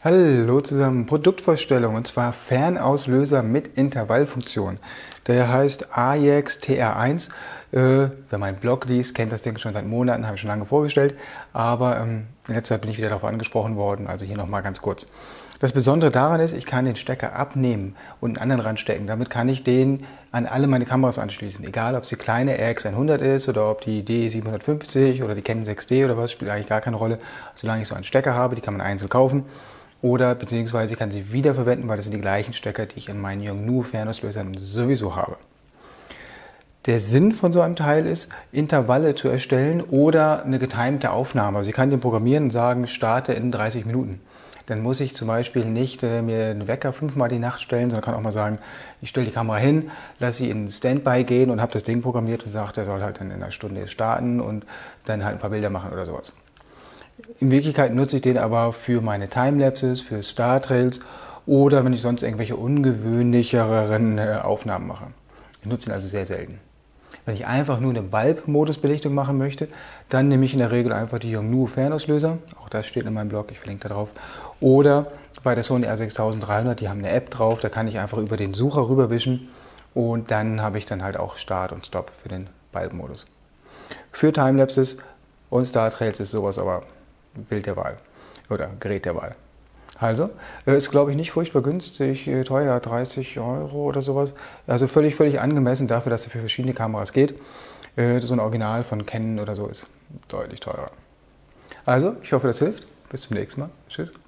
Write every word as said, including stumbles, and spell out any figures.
Hallo zusammen, Produktvorstellung und zwar Fernauslöser mit Intervallfunktion. Der heißt Ajax T R eins. Äh, wer meinen Blog liest, kennt das Ding schon seit Monaten, habe ich schon lange vorgestellt. Aber ähm, in letzter Zeit bin ich wieder darauf angesprochen worden, also hier nochmal ganz kurz. Das Besondere daran ist, ich kann den Stecker abnehmen und einen anderen ranstecken. Damit kann ich den an alle meine Kameras anschließen. Egal, ob es die kleine R X hundert ist oder ob die D siebenhundertfünfzig oder die Canon sechs D oder was, spielt eigentlich gar keine Rolle. Solange ich so einen Stecker habe, die kann man einzeln kaufen. Oder beziehungsweise ich kann sie wiederverwenden, weil das sind die gleichen Stecker, die ich in meinen Yongnuo Fernauslösern sowieso habe. Der Sinn von so einem Teil ist, Intervalle zu erstellen oder eine getimte Aufnahme. Also ich kann den programmieren und sagen, starte in dreißig Minuten. Dann muss ich zum Beispiel nicht äh, mir einen Wecker fünfmal die Nacht stellen, sondern kann auch mal sagen, ich stelle die Kamera hin, lasse sie in Standby gehen und habe das Ding programmiert und sage, der soll halt dann in einer Stunde starten und dann halt ein paar Bilder machen oder sowas. In Wirklichkeit nutze ich den aber für meine Timelapses, für Startrails oder wenn ich sonst irgendwelche ungewöhnlicheren Aufnahmen mache. Ich nutze ihn also sehr selten. Wenn ich einfach nur eine Bulb-Modusbelichtung machen möchte, dann nehme ich in der Regel einfach die Yongnuo Fernauslöser. Auch das steht in meinem Blog, ich verlinke da drauf. Oder bei der Sony R sechstausenddreihundert, die haben eine App drauf, da kann ich einfach über den Sucher rüberwischen und dann habe ich dann halt auch Start und Stop für den Bulb-Modus. Für Timelapses und Startrails ist sowas aber Bild der Wahl oder Gerät der Wahl. Also, ist glaube ich nicht furchtbar günstig, teuer, dreißig Euro oder sowas. Also völlig, völlig angemessen dafür, dass er für verschiedene Kameras geht. So ein Original von Canon oder so ist deutlich teurer. Also, ich hoffe, das hilft. Bis zum nächsten Mal. Tschüss.